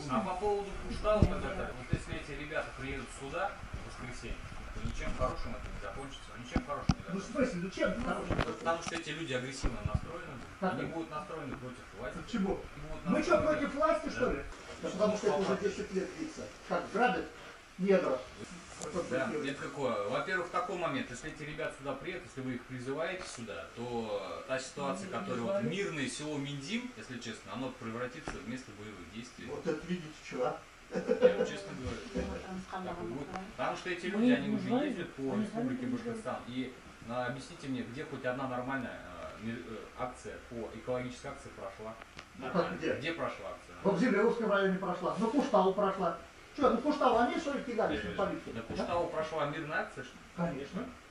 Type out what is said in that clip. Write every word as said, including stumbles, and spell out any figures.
А по поводу Куштала, вот, это, вот если эти ребята приедут сюда в воскресенье, то ничем хорошим это не закончится. Ничем хорошим не Ну, в закончится. смысле, ну чем хорошим? Потому что эти люди агрессивно настроены, Как они это? будут настроены против власти. Почему? И будут Мы что, настроены- против власти, что ли? Да потому что это уже десять лет длится. Как грабят негров. Да, это какое? Во-первых, такой момент, если эти ребята сюда приедут, если вы их призываете сюда, то та ситуация, которая вот мирное село Миндим, если честно, оно превратится в место боевых действий. Вот это видите, что? Я вам честно говорю. Так и будет. Потому что эти люди, они уже ездят по республике Башкортостан. И а, объясните мне, где хоть одна нормальная а, мир- э, акция по экологической акции прошла? Ну как где? Где прошла акция? Вот в Зелевском районе прошла, на Кушталу прошла. Что, ну Кушталу они что ли кидались на На полицию? Кушталу прошла мирная акция, что ли? Конечно.